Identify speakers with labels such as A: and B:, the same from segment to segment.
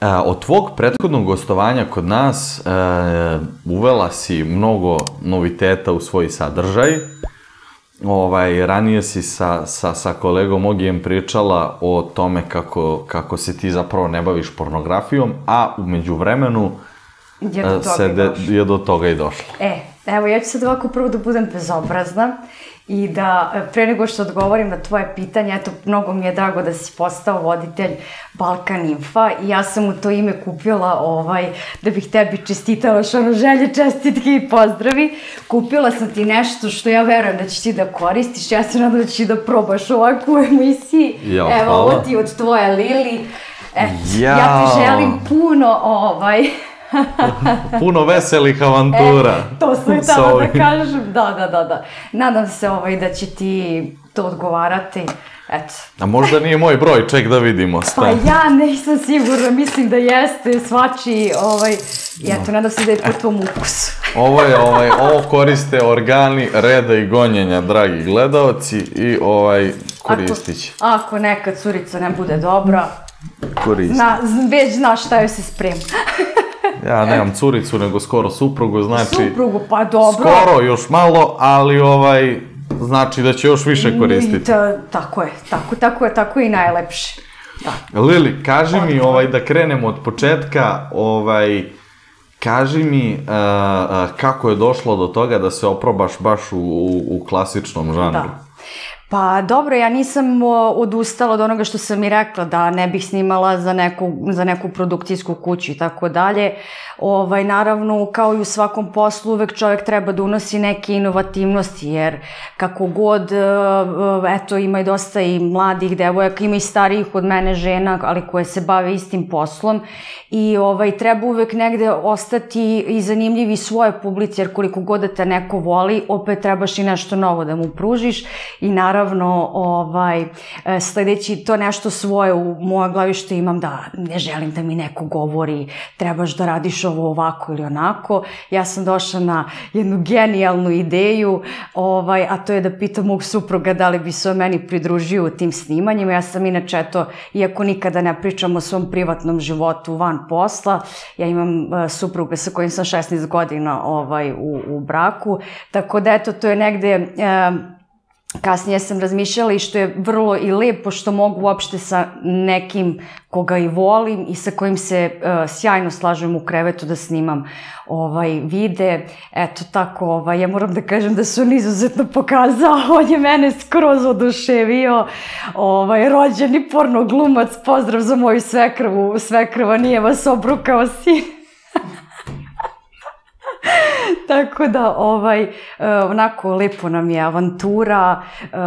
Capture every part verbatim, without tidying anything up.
A: Od tvog prethodnog gostovanja kod nas uvela si mnogo noviteta u svoj sadržaj. Ranije si sa kolegom Ogijem pričala o tome kako se ti zapravo ne baviš pornografijom, a umeđu vremenu je do toga i došlo.
B: E, evo, ja ću sad ovako prvo da budem bezobrazna i da pre nego što odgovorim na tvoje pitanje, eto, mnogo mi je drago da si postao voditelj Balkan Infa i ja sam u to ime kupila da bih tebi čestitala što ono želje, čestitke i pozdravi. Kupila sam ti nešto što ja verujem da ćeš ti da koristiš, ja se nadam da ćeš ti da probaš ovako u emisiji. Evo, ovo ti od tvoje Lili. Ja ti želim puno ovaj...
A: Puno veselih avantura.
B: To sam htela da kažem, da, da, da, da. Nadam se da će ti to odgovarati, eto. A možda nije moj broj, ček da vidimo. Pa ja nisam sigurna, mislim da jeste, svačiji, i eto, nadam se da je po tvom ukusu. Ovo
A: koriste organi reda i gonjenja, dragi gledalci, i koristit će.
B: Ako neka curica ne bude dobra, već znaš šta joj se sprema.
A: Ja nemam curicu, nego skoro suprugu, znači...
B: Suprugu, pa dobro.
A: Skoro, još malo, ali ovaj, znači da će još više koristiti.
B: Tako je, tako je, tako je i najlepše.
A: Lili, kaži mi, da krenemo od početka, kaži mi kako je došlo do toga da se oprobaš baš u klasičnom žanru.
B: Pa dobro, ja nisam odustala od onoga što sam i rekla, da ne bih snimala za neku produkcijsku kuću i tako dalje. Naravno, kao i u svakom poslu, uvek čovjek treba da unosi neke inovativnosti, jer kako god, eto, ima i dosta i mladih devojaka, ima i starijih od mene žena, ali koje se bave istim poslom i treba uvek negde ostati i zanimljivi svoje publici, jer koliko god da te neko voli, opet trebaš i nešto novo da mu pružiš i naravno, sledeći to nešto svoje u moja glavi što imam, da ne želim da mi neko govori, trebaš da radiš ovo ovako ili onako. Ja sam došla na jednu genijalnu ideju, a to je da pitam mog supruga da li bi se o meni pridružio u tim snimanjima. Ja sam inače, eto, iako nikada ne pričam o svom privatnom životu van posla, ja imam supruga sa kojim sam šesnaest godina u braku, tako da, eto, to je negde... Kasnije sam razmišljala i što je vrlo i lepo što mogu uopšte sa nekim koga i volim i sa kojim se sjajno slažem u krevetu da snimam vide. Eto tako, ja moram da kažem da se on izuzetno pokazao, on je mene skroz oduševio, rođeni pornoglumac, pozdrav za moju svekrvu, svekrva nije vas obrukao sin. Tako da, onako, lepo nam je avantura,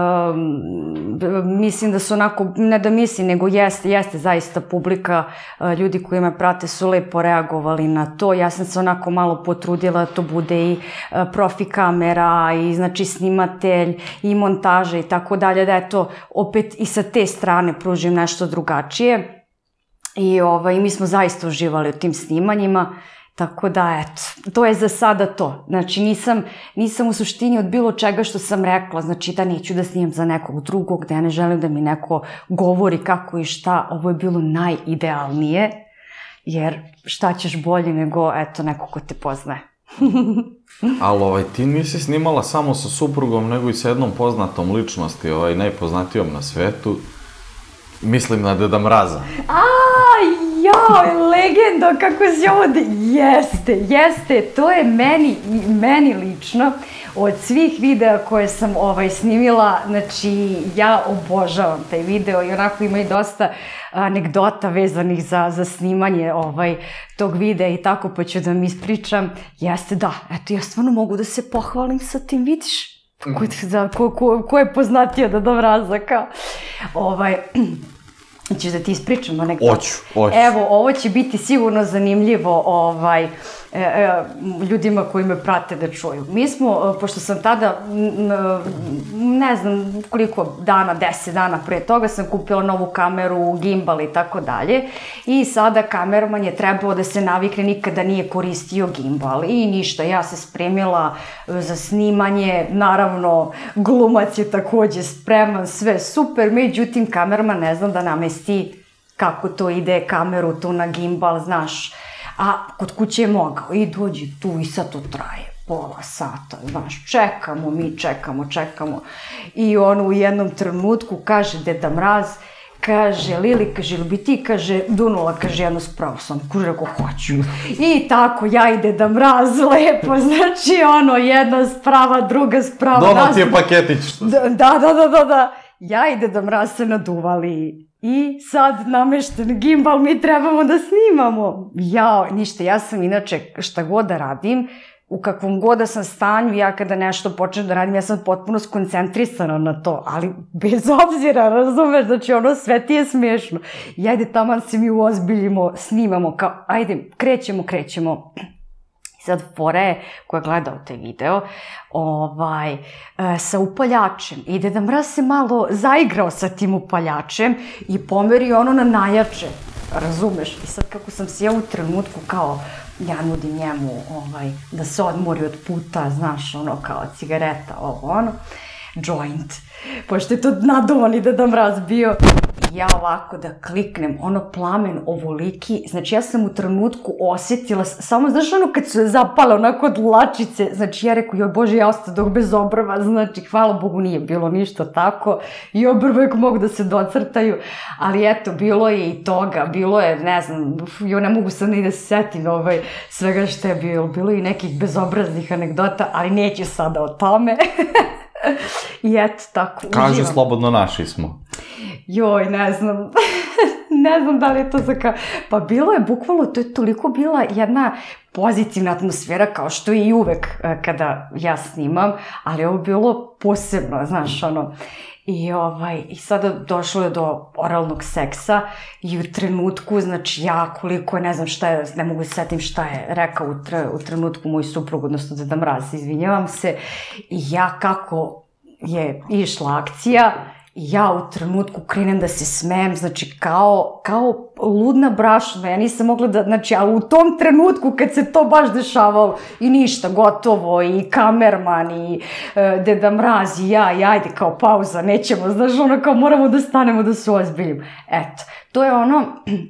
B: mislim da su onako, ne da mislim, nego jeste, jeste zaista publika, ljudi koji me prate su lepo reagovali na to, ja sam se onako malo potrudila da to bude i profi kamera i znači snimatelj i montaža i tako dalje, da eto, opet i sa te strane pružim nešto drugačije i mi smo zaista uživali u tim snimanjima. Tako da, eto, to je za sada to. Znači, nisam u suštini od bilo čega što sam rekla, znači da neću da snimam za nekog drugog, da ja ne želim da mi neko govori kako i šta, ovo je bilo najidealnije, jer šta ćeš bolje nego, eto, neko ko te poznaje.
A: Ali ti nisi snimala samo sa suprugom, nego i sa jednom poznatom ličnosti, najpoznatijom na svetu, mislim na Deda Mraza.
B: Aj, joj, legendo, kako si ovo... Jeste, jeste, to je meni lično, od svih videa koje sam snimila, znači, ja obožavam taj video i onako ima i dosta anegdota vezanih za snimanje tog videa i tako, pa ću da mi ispričam. Jeste, da, eto, ja stvarno mogu da se pohvalim sa tim, vidiš? Ko je poznatio Deda Mraza, kao... Ćeš da ti ispričamo nekako?
A: Hoću, hoću.
B: Evo, ovo će biti sigurno zanimljivo ljudima koji me prate da čuju. Mi smo, pošto sam tada, ne znam koliko dana, deset dana pre toga, sam kupila novu kameru, gimbal i tako dalje. I sada kamerman je trebao da se navikne, nikada nije koristio gimbal. I ništa, ja se spremila za snimanje, naravno, glumac je takođe spreman, sve super, međutim, kamerman ne znam da namesti kako to ide, kameru tu na gimbal, znaš, a kod kuće je mogao i dođi tu i sad to traje pola sata, znaš, čekamo, mi čekamo, čekamo i on u jednom trenutku kaže Deda Mraz, kaže, Lili, kaže, ili bi ti, kaže, dunula, kaže, jednu spravu sam, kaže, ako hoću. I tako, ja i Deda Mraz, lepo, znači, ono, jedna sprava, druga sprava.
A: Dono ti je paketić, što se...
B: Da, da, da, da, da. Ja i Deda Mraz se naduvali. I sad namešten gimbal, mi trebamo da snimamo. Ja, ništa, ja sam inače, šta god da radim, u kakvom god da sam stanju, ja kada nešto počnem da radim, ja sam potpuno skoncentrisana na to, ali bez obzira, razumeš, znači ono sve ti je smiješno. I ajde, taman se mi uozbiljimo, snimamo, kao, ajde, krećemo, krećemo. I sad fora je, koja je gledao taj video, ovaj, e, sa upaljačem. I Deda Mraz se malo zaigrao sa tim upaljačem i pomerio ono na najjače, razumeš? I sad kako sam se ja u trenutku kao, ja nudim njemu ovaj, da se odmori od puta, znaš, ono kao cigareta, ovo ono, joint, pošto je to naduvani Deda Mraz bio. I ja ovako da kliknem, ono plamen ovoliki, znači ja sam u trenutku osjetila, samo znaš ono kad su zapale onako dlačice, znači ja rekao, joj Bože, ja ostadoh bez obrva, znači hvala Bogu nije bilo ništa tako i obrve mogu da se docrtaju, ali eto, bilo je i toga, bilo je, ne znam, jo ne mogu sad ni da se setim ovaj, svega što je bilo, bilo je i nekih bezobraznih anegdota, ali neću sada o tome. I eto, tako, uživam.
A: Kaži slobodno, naši smo.
B: Joj, ne znam, ne znam da li je to za kao, pa bilo je bukvalno, to je toliko bila jedna pozitivna atmosfera kao što i uvek kada ja snimam, ali ovo bilo posebno, znaš, ono, i ovaj, i sada došlo je do oralnog seksa i u trenutku, znači ja koliko, ne znam šta je, ne mogu se setim šta je rekao u, tre, u trenutku moj suprug, odnosno Deda Mraz, izvinjavam se, i ja kako je išla akcija, i ja u trenutku krenem da se smejem, znači kao, kao ludna brašna, ja nisam mogla da, znači, a u tom trenutku kad se to baš dešavalo i ništa, gotovo, i kamerman, i e, Deda Mraz, i ja, i ajde, kao pauza, nećemo, znaš, ono kao moramo da stanemo da se ozbiljimo. Eto, to je ono...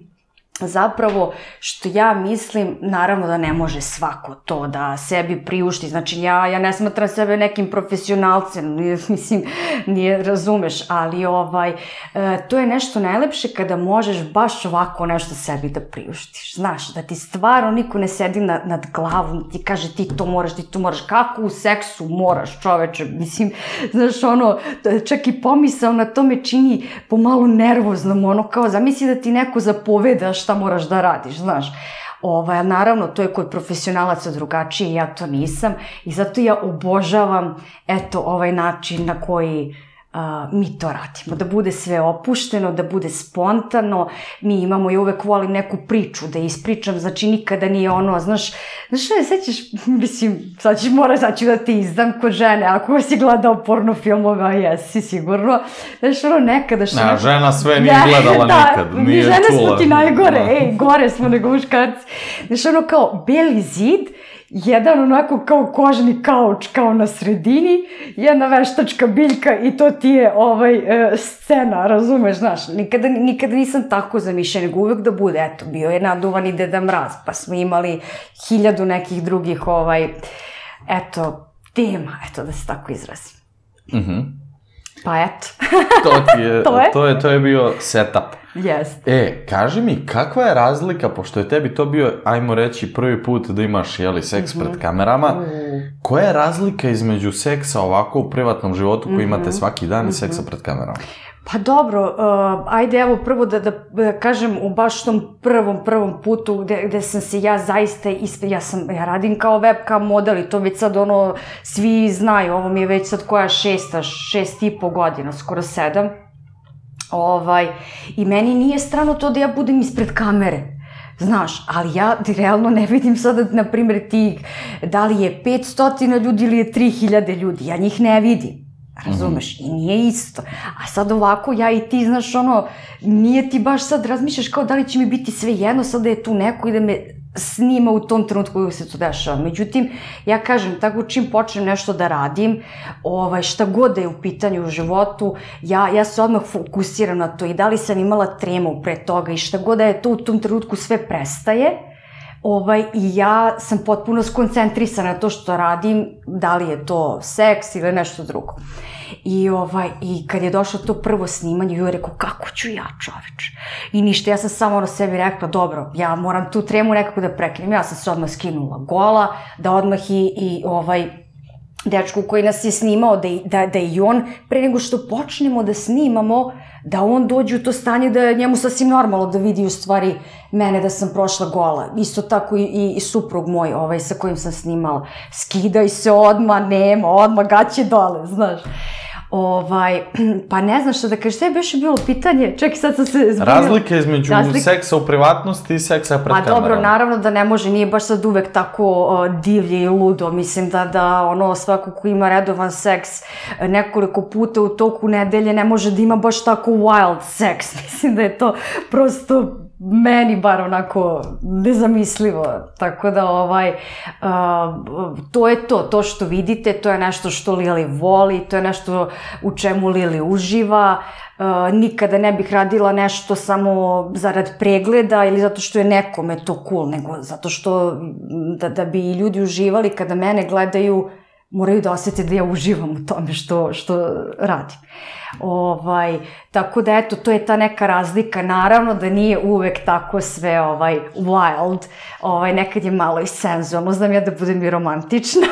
B: Zapravo, što ja mislim, naravno da ne može svako to da sebi priušti, znači ja, ja ne smatram sebe nekim profesionalcem, mislim, nije, razumeš, ali ovaj, e, to je nešto najlepše kada možeš baš ovako nešto sebi da priuštiš, znaš, da ti stvarno niko ne sedi na, nad glavom, ti kaže ti to moraš, ti to moraš, kako u seksu moraš, čoveče, mislim, znaš, ono, čak i pomisao na to me čini pomalo nervoznom, ono, kao, zamisli da ti neko zapoveda šta moraš da radiš, znaš. Ovaj, naravno, to je kod profesionalaca drugačije, ja to nisam i zato ja obožavam, eto, ovaj način na koji a, mi to radimo. Da bude sve opušteno, da bude spontano, mi imamo i uvek volim neku priču da ispričam, znači nikada nije ono, znaš, znaš ne, sećaš, mislim, sad ćeš mora, sad ću da te izdam kod žene, ako si gledao porno filmove, a jesi sigurno, znaš, ono nekada što...
A: Ne, žena sve nije gledala nikad,
B: da,
A: nije čula.
B: Žene smo ti najgore, ej, gore smo nego muškarci. Znaš, ono kao beli zid, jedan onako kao kožni kauč kao na sredini, jedna veštačka biljka i to ti je ovaj, e, scena, razumeš, znaš, nikada, nikada nisam tako zamišljena, nego uvek da bude, eto, bio je naduvani Deda Mraz, pa smo imali hiljadu nekih drugih, ovaj, eto, tema, eto, da se tako izrazim.
A: Mhm.
B: Pa eto.
A: To ti je, to je? To je, to je bio setup.
B: Jest.
A: E, kaži mi, kakva je razlika, pošto je tebi to bio, ajmo reći, prvi put da imaš, jeli, seks mm-hmm. pred kamerama, mm. koja je razlika između seksa ovako u privatnom životu koji mm-hmm. imate svaki dan mm-hmm. i seksa pred kamerama?
B: Pa dobro, uh, ajde evo prvo da, da, da kažem u baš tom prvom, prvom putu gde, gde sam se ja zaista, isp... ja sam, ja radim kao webcam model i to već sad ono, svi znaju, ovo mi je već sad koja šesta, šest i po godina, skoro sedam. Ovaj, i meni nije strano to da ja budem ispred kamere, znaš, ali ja realno ne vidim sada, na primjer, tih, da li je petsto ljudi ili je tri hiljade ljudi, ja njih ne vidim, razumeš, i nije isto. A sad ovako, ja i ti, znaš, ono, nije ti baš sad razmišljaš kao da li će mi biti sve jedno, sad da je tu neko i da me snima u tom trenutku uvijek se to dešava. Međutim, ja kažem, tako čim počnem nešto da radim, ovaj, šta god da je u pitanju u životu, ja, ja se odmah fokusiram na to i da li sam imala tremu pre toga i šta god da je to u tom trenutku sve prestaje, Ovaj, i ja sam potpuno skoncentrisana na to što radim, da li je to seks ili nešto drugo. I, ovaj, i kad je došlo to prvo snimanje, joj je rekao, kako ću ja, čoveč? I ništa, ja sam samo ono sebi rekla, dobro, ja moram tu tremu nekako da prekinem. Ja sam se odmah skinula gola, da odmah i, i ovaj, dečku koji nas je snimao, da, da, da i on, pre nego što počnemo da snimamo, da on dođe u to stanje da je njemu sasvim normalno da vidi u stvari mene da sam prošla gola. Isto tako i, i, i suprug moj ovaj, sa kojim sam snimala. Skidaj se odmah, nema, odmah gaće dole, znaš. Ovaj, pa ne znam što da kažeš, sve bi još bilo pitanje, čekaj sad sam se zbunila.
A: Razlike između Razlike... seksa u privatnosti i seksa pred kamerom.
B: Pa dobro, naravno da ne može, nije baš sad uvek tako uh, divlje i ludo, mislim da, da ono, svako ko ima redovan seks nekoliko puta u toku nedelje ne može da ima baš tako wild seks, mislim da je to prosto meni bar onako nezamislivo, tako da ovaj, uh, to je to, to što vidite, to je nešto što Lili voli, to je nešto u čemu Lili uživa, uh, nikada ne bih radila nešto samo zarad pregleda ili zato što je nekome to cool, nego zato što da, da bi ljudi uživali kada mene gledaju, moraju da osjete da ja uživam u tome što, što radim. Ovaj, tako da eto, to je ta neka razlika. Naravno da nije uvek tako sve ovaj, wild, ovaj, nekad je malo i senzualno, znam ja da budem i romantična.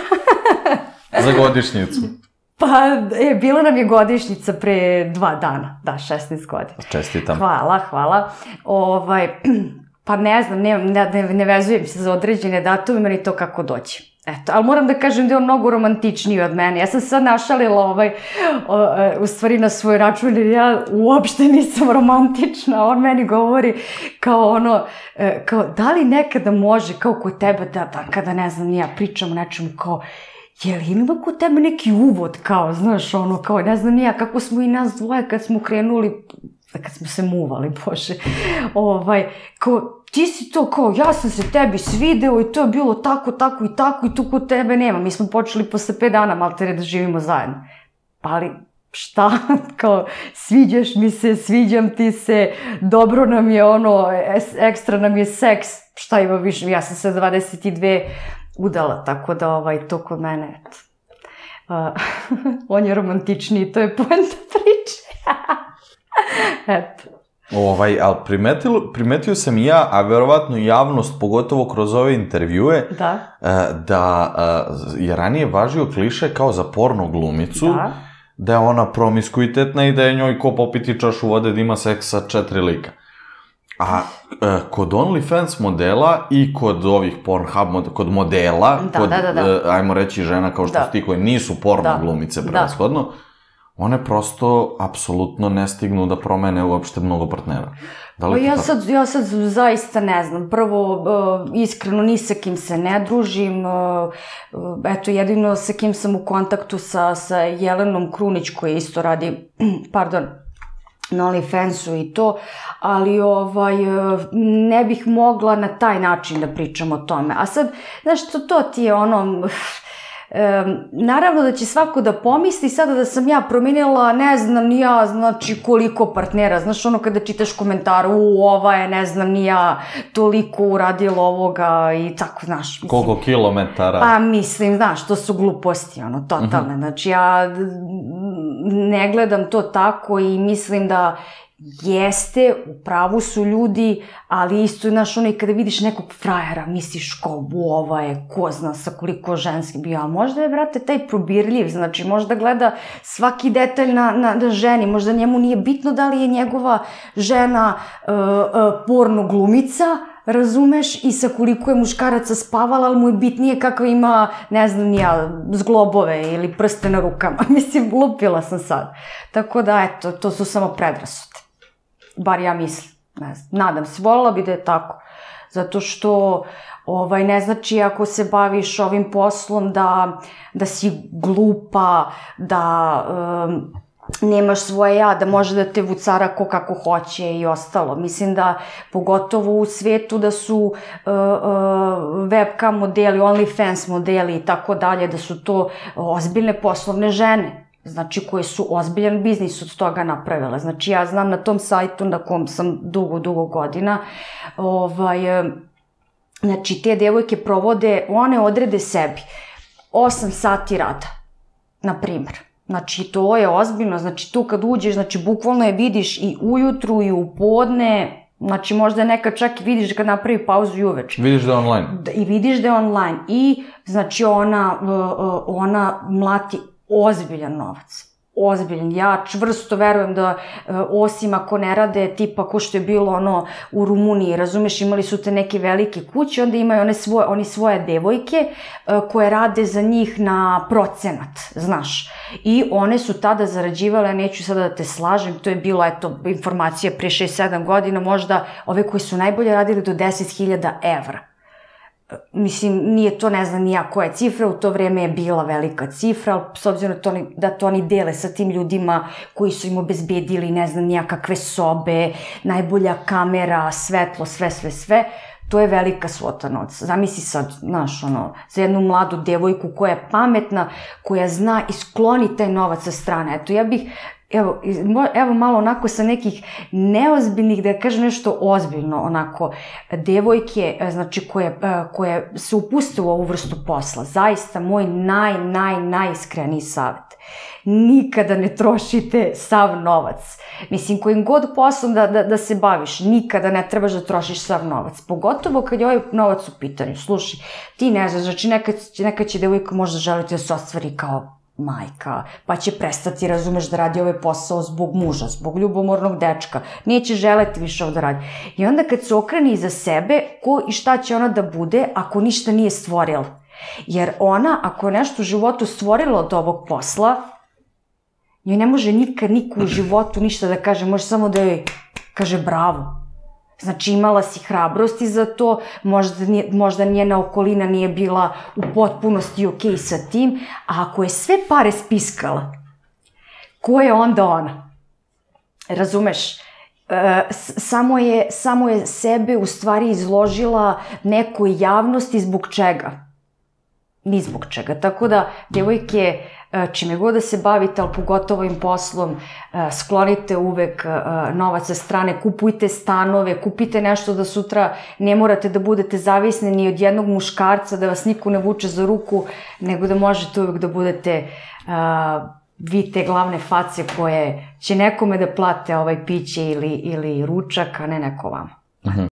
A: Za godišnjicu?
B: Pa, e, bila nam je godišnjica pre dva dana, da, šesnaest godina.
A: Čestitam.
B: Hvala, hvala. Ovaj, pa ne znam, ne, ne, ne vezujem se za određene datume, meni to kako dođe. Eto, ali moram da kažem da je on mnogo romantičniji od mene. Ja sam sad našalila ovaj, o, o, u stvari na svoj račun, jer ja uopšte nisam romantična. On meni govori kao ono, kao da li nekada može, kao kod tebe, da, da kada ne znam, ja pričam o nečemu kao, je li ima kod tebe neki uvod, kao, znaš, ono, kao, ne znam nija, kako smo i nas dvoje kad smo krenuli, kad smo se muvali, bože, ovaj, kao, ti si to kao, ja sam se tebi svideo i to je bilo tako, tako i tako i tu kod tebe nema. Mi smo počeli posle pet dana maltere da živimo zajedno. Pa ali šta? Kao, sviđaš mi se, sviđam ti se, dobro nam je ono, ekstra nam je seks. Šta ima više? Ja sam se dvadeset dve udala, tako da ovaj, to kod mene, eto. Uh, on je romantičniji, to je poenta priče. Eto.
A: Ovaj, ali primetio, primetio sam i ja, a verovatno i javnost, pogotovo kroz ove intervjue,
B: da,
A: da je ranije važio kliše kao za porno glumicu, da, da je ona promiskuitetna i da je njoj ko popiti čašu vode da ima seks sa četiri lika. A kod OnlyFans modela i kod ovih Pornhub, kod modela,
B: da,
A: kod,
B: da, da, da.
A: ajmo reći žena kao što da. Ti koje nisu porno da. Glumice prevashodno, da. One prosto apsolutno ne stignu da promene uopšte mnogo partnera. Da li
B: ja, sad, ja sad zaista ne znam. Prvo, uh, iskreno, ni sa kim se ne družim. Uh, eto, jedino sa kim sam u kontaktu sa, sa Jelenom Krunić, koja isto radi, pardon, na OnlyFansu i to, ali ovaj, ne bih mogla na taj način da pričam o tome. A sad, znaš, to, to ti je ono... Um, naravno da će svako da pomisli sada da sam ja promenila, ne znam ni ja, znači koliko partnera, znaš ono kada čitaš komentar, u ova je, ne znam ni ja, toliko uradilo ovoga i tako, znaš. Mislim,
A: koliko kilometara?
B: Pa mislim, znaš, to su gluposti, ono, totalne, uh-huh. Znači ja ne gledam to tako i mislim da jeste, u pravu su ljudi, ali isto, znaš, ono, i kada vidiš nekog frajera, misliš kao, ova je, ko zna sa koliko ženski bio, a možda je, brate, taj probirljiv, znači, možda gleda svaki detalj na, na, na ženi, možda njemu nije bitno da li je njegova žena uh, uh, porno glumica, razumeš, i sa koliko je muškaraca spavala, ali mu je bitnije kako ima, ne znam, nija, zglobove ili prste na rukama. Mislim, lupila sam sad. Tako da, eto, to su samo predrasude. Bar ja mislim. Ne znam, nadam se, voljela bi da je tako. zato što ovaj, ne znači ako se baviš ovim poslom da, da si glupa, da um, nemaš svoje ja, da može da te vucara ko kako hoće i ostalo. Mislim da pogotovo u svetu da su uh, uh, webcam modeli, OnlyFans modeli i tako dalje, da su to ozbiljne poslovne žene. Znači, koje su ozbiljan biznis od toga napravile. Znači, ja znam na tom sajtu na kom sam dugo, dugo godina, ovaj, znači, te devojke provode, one odrede sebi osam sati rada, na primer. Znači, to je ozbiljno, znači, tu kad uđeš, znači, bukvalno je vidiš i ujutru i u podne, znači, možda nekad čak i vidiš kad napravi pauzu i uveč.
A: Vidiš da je online.
B: I vidiš da je online. I, znači, ona, ona mlati ozbiljan novac. Ozbiljan. Ja čvrsto verujem da, osim ako ne rade, tipa ko što je bilo ono u Rumuniji, razumeš, imali su te neke velike kuće, onda imaju one svoje, oni svoje devojke koje rade za njih na procenat, znaš. I one su tada zarađivale, neću sada da te slažem, to je bilo, eto, informacija pre šest sedam godina, možda ove koje su najbolje radili do deset hiljada evra. Mislim, nije to, ne znam nija koja cifra, u to vreme je bila velika cifra, ali s obzirom da to oni dele sa tim ljudima koji su im obezbedili, ne znam nija kakve sobe, najbolja kamera, svetlo, sve, sve, sve, to je velika svota novca. Zamisli sad, znaš, ono, za jednu mladu devojku koja je pametna, koja zna i skloni taj novac sa strane. Eto, ja bih, Evo, evo malo onako sa nekih neozbiljnih, da kažem nešto ozbiljno, onako, devojke, znači, koje, koje se upuste u ovu vrstu posla. Zaista, moj naj, naj, najiskreniji savjet. Nikada ne trošite sav novac. Mislim, kojim god poslom da, da, da se baviš, nikada ne trebaš da trošiš sav novac. Pogotovo kad je ovaj novac u pitanju. Slušaj, ti ne znaš, znači, nekad, nekad će devojka možda želiti da se ostvari kao majka, pa će prestati, razumeš, da radi ovaj posao zbog muža, zbog ljubomornog dečka, neće želeti više ovo da radi. I onda kad se okrene iza sebe, ko i šta će ona da bude ako ništa nije stvorila? Jer ona, ako je nešto u životu stvorila od ovog posla, njoj ne može nikad niko u životu ništa da kaže, može samo da joj kaže bravo. Znači, imala si hrabrosti za to, možda, možda njena okolina nije bila u potpunosti okej sa tim, a ako je sve pare spiskala, ko je onda ona? Razumeš? E, samo, je, samo je sebe u stvari izložila nekoj javnosti zbog čega? Ni zbog čega. Tako da, devojke, čime god da se bavite, ali pogotovo ovim poslom, sklonite uvek novac sa strane, kupujte stanove, kupite nešto da sutra ne morate da budete zavisni ni od jednog muškarca, da vas niko ne vuče za ruku, nego da možete uvek da budete vi te glavne face koje će nekome da plate ovaj piće ili, ili ručak, a ne neko vama.